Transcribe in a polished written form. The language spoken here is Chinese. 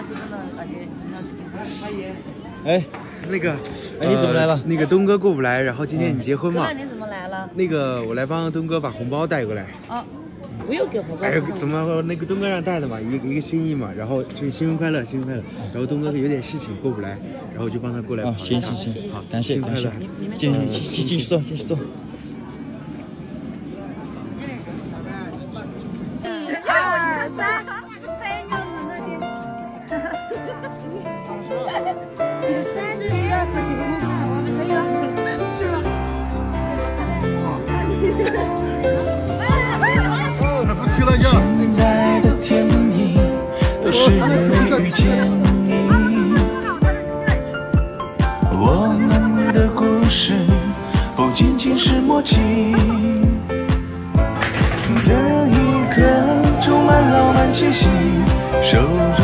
哎， 那个， 哎，你怎么来了？ 那个东哥过不来，然后今天你结婚嘛？ 你怎么来了？ 那个我来帮东哥把红包带过来。 哦，不用给红包。 哎，怎么那个东哥让带的嘛，一个心意嘛，然后就是新婚快乐，新婚快乐。然后东哥有点事情过不来，然后我就帮他过来。 行，好，感谢感谢。进去坐，进去坐。 2、3， 现在的甜蜜都是因为遇见你，我们的故事不仅仅是默契，这一刻充满浪漫气息，守住